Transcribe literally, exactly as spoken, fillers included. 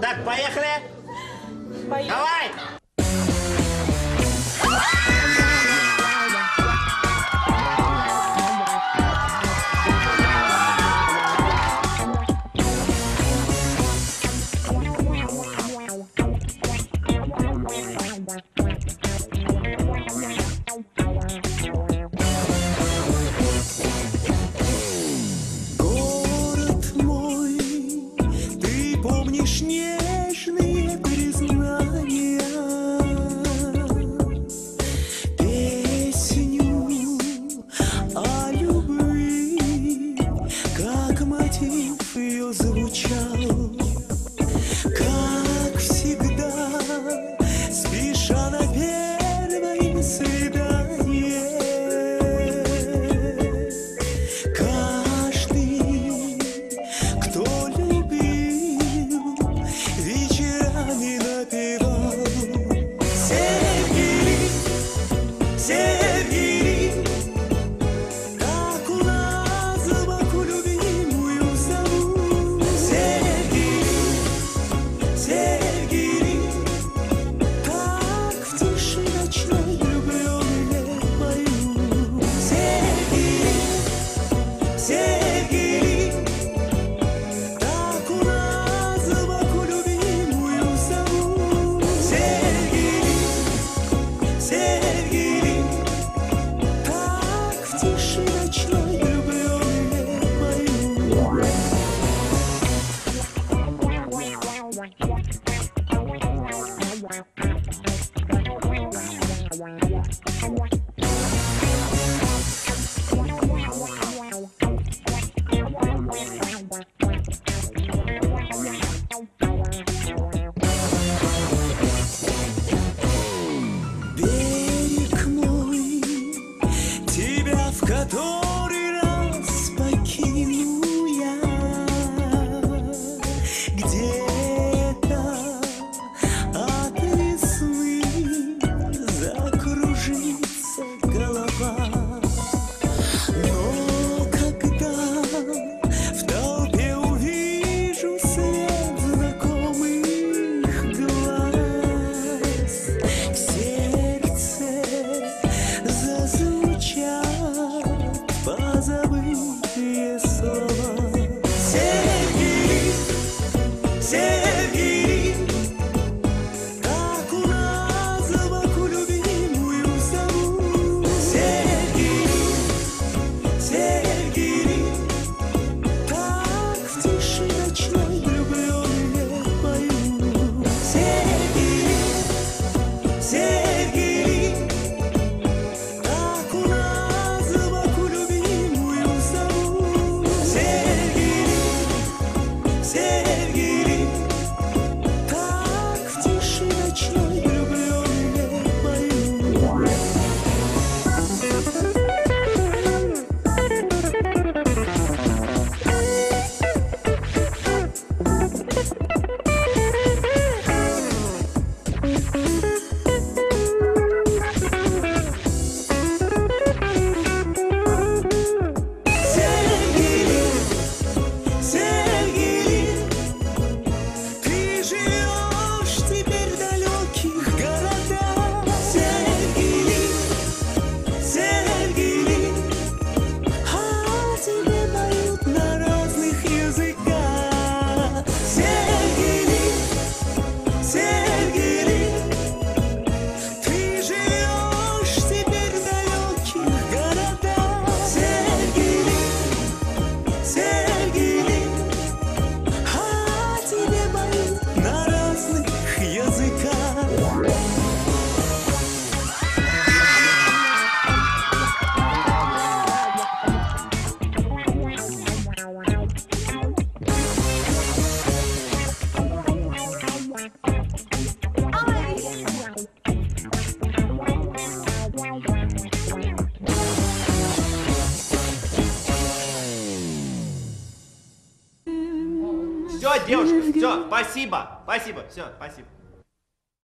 Так, поехали. Поехали. Давай. Город мой, ты помнишь нежные признания, песню о любви, как мотив ее звучал, как всегда, спеша на первое свидание. Каждый, кто любил, вечерами напевал: Сергей, Сергей, так у нас собаку любимую зовут. Сергей, Сергей, так в тиши ночной влюбленные поют. Сергей, Сергей, так у нас собаку любимую зовут. Сергей, Сергей, так в тиши ночной влюбленные поют. Берег мой, тебя в который раз покину я, где-то от весны закружится голова. Но когда в толпе увижу свет знакомых глаз, в сердце зазвучат позабытые слова. Сергей, Сергей, так у нас собаку любимую зовут. Сергей, Сергей, так в тиши ночной влюбленные поют. Сергей, Сергей, так у нас собаку любимую зовут. Сергей, Сергей, так в тиши ночной влюбленные поют. Сергей, Сергей, ты живешь теперь в далеких городах. Сергей, Сергей, а тебе поют на разных языках. Сергей, Сергей, ты живешь теперь в далеких городах. Сергей, Сергей, а тебе поют на разных языках. Все, девушка, все, спасибо, спасибо, все, спасибо.